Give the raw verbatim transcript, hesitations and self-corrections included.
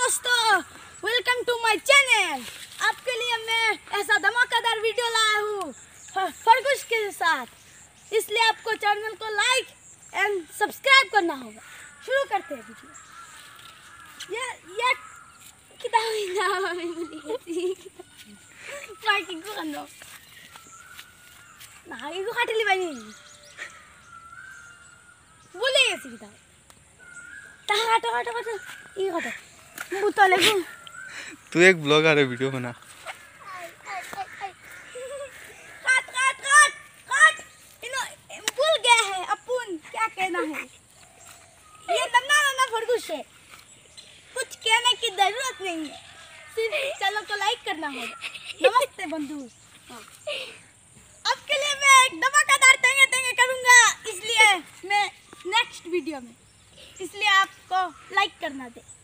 दोस्तों, welcome to my channel. आपके लिए मैं ऐसा धमाकेदार वीडियो लाया हूँ खरगोश के साथ, इसलिए आपको चैनल को लाइक एंड सब्सक्राइब करना होगा। शुरू करते हैं वीडियो। ये ये किताब माइकिंग को करना ना, ये को काट ली भाई बोले ऐसी किताब ता काटो काटो काटो ये काटो मुँह तो लगू। तू एक ब्लॉगर है, वीडियो बना। काट काट काट काट इनो भूल गया है अपन क्या कहना है। ये नन्ना नन्ना खरगोश है, कुछ कहने की जरूरत नहीं है, सिर्फ चैनल को लाइक करना होगा। नमस्ते बंधु। अब के लिए मैं एक धमाकेदार तेंगे तेंगे करूंगा, इसलिए मैं नेक्स्ट वीडियो में, इसलिए आपको लाइक करना दे।